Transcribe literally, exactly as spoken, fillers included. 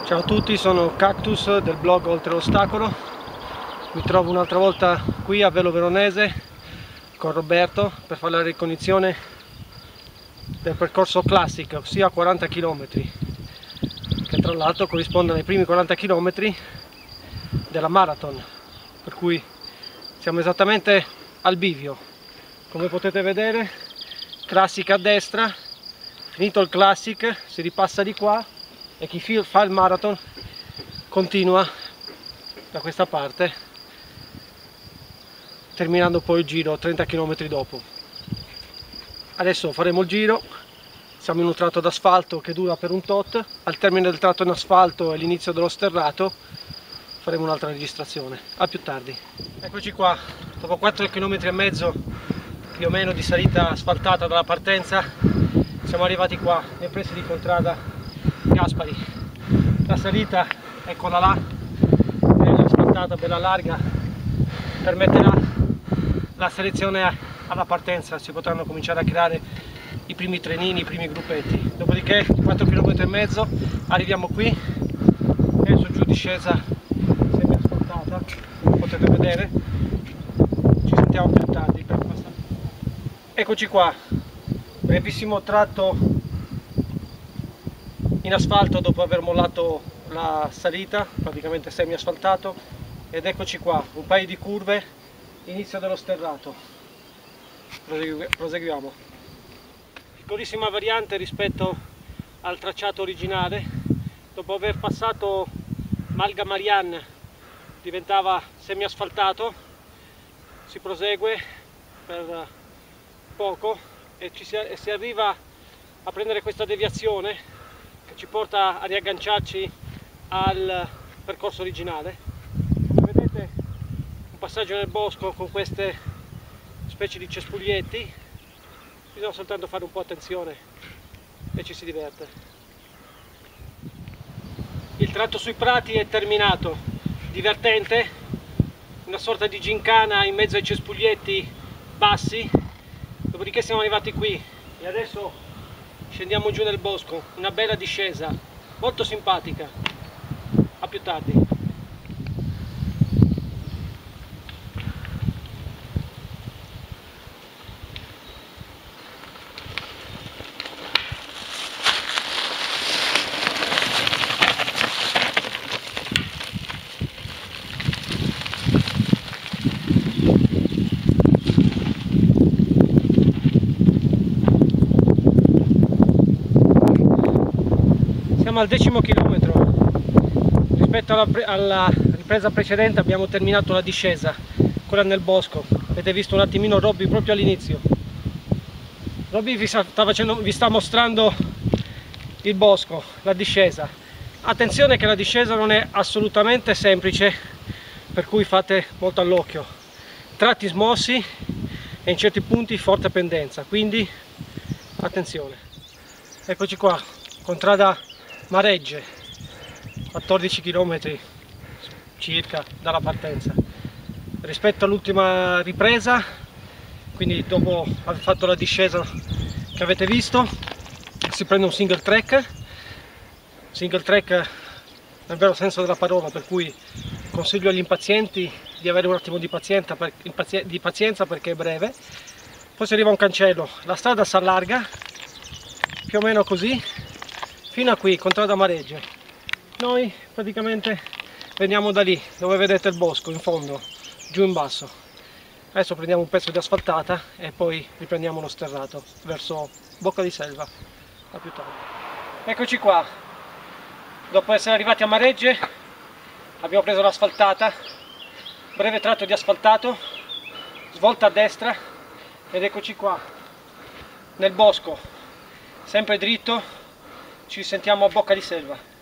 Ciao a tutti, sono Cactus del blog Oltre l'Ostacolo. Mi trovo un'altra volta qui a Velo Veronese con Roberto per fare la ricognizione del percorso Classic, ossia quaranta chilometri, che tra l'altro corrispondono ai primi quaranta chilometri della Marathon, per cui siamo esattamente al bivio. Come potete vedere, Classic a destra, finito il Classic si ripassa di qua e chi fa il Marathon continua da questa parte, terminando poi il giro trenta chilometri dopo. Adesso faremo il giro, siamo in un tratto d'asfalto che dura per un tot. Al termine del tratto in asfalto e l'inizio dello sterrato faremo un'altra registrazione. A più tardi. Eccoci qua, dopo quattro chilometri e mezzo più o meno di salita asfaltata dalla partenza, siamo arrivati qua nei pressi di Contrada Gaspari. La salita, eccola là, bella asfaltata, bella larga, permetterà la selezione alla partenza. Si potranno cominciare a creare i primi trenini, i primi gruppetti. Dopodiché quattro chilometri e mezzo arriviamo qui e su giù discesa semi asfaltata, come potete vedere. Ci sentiamo più tardi per passare. Eccoci qua, brevissimo tratto in asfalto dopo aver mollato la salita, praticamente semi asfaltato, ed eccoci qua, un paio di curve, inizio dello sterrato. Proseguiamo. Piccolissima variante rispetto al tracciato originale. Dopo aver passato Malga Marianne diventava semi asfaltato, si prosegue per poco e, ci si, e si arriva a prendere questa deviazione che ci porta a riagganciarci al percorso originale. Come vedete, un passaggio nel bosco con queste specie di cespuglietti, bisogna soltanto fare un po' attenzione e ci si diverte. Il tratto sui prati è terminato, divertente, una sorta di gincana in mezzo ai cespuglietti bassi, dopodiché siamo arrivati qui e adesso scendiamo giù nel bosco, una bella discesa, molto simpatica. A più tardi. Siamo al decimo chilometro. Rispetto alla, alla ripresa precedente abbiamo terminato la discesa, quella nel bosco. Avete visto un attimino Robby proprio all'inizio. Robby vi sta, facendo, vi sta mostrando il bosco, la discesa. Attenzione che la discesa non è assolutamente semplice, per cui fate molto all'occhio. Tratti smossi e in certi punti forte pendenza, quindi attenzione. Eccoci qua, Contrada Maregge, quattordici chilometri circa dalla partenza. Rispetto all'ultima ripresa, quindi dopo aver fatto la discesa che avete visto, si prende un single track, single track nel vero senso della parola, per cui consiglio agli impazienti di avere un attimo di pazienza, per, di pazienza perché è breve. Poi si arriva a un cancello, la strada si allarga più o meno così fino a qui, Contrada Maregge. Noi praticamente veniamo da lì, dove vedete il bosco in fondo, giù in basso. Adesso prendiamo un pezzo di asfaltata e poi riprendiamo lo sterrato verso Bocca di Selva. A più tardi. Eccoci qua, dopo essere arrivati a Maregge abbiamo preso l'asfaltata, breve tratto di asfaltato, svolta a destra ed eccoci qua, nel bosco, sempre dritto. Ci sentiamo a Bocca di Selva.